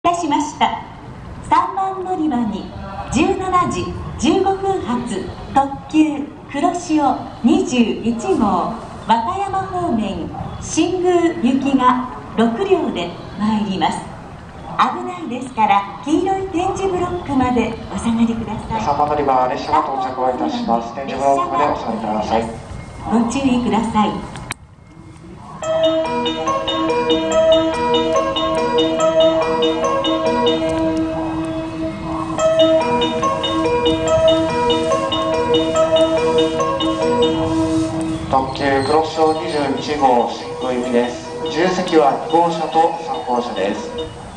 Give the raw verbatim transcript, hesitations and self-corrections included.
いたしました。さんばん乗り場にじゅうしちじじゅうごふん発特急黒潮にじゅういち号和歌山方面新宮行きがろくりょうで参ります。危ないですから黄色い点字ブロックまでお下がりください。 さんばん乗り場列車が到着をいたします。点字ブロックまでお下がりください。 ご注意ください。 特急黒潮にじゅういち号新宮行きです。自由席はに号車とさん号車です。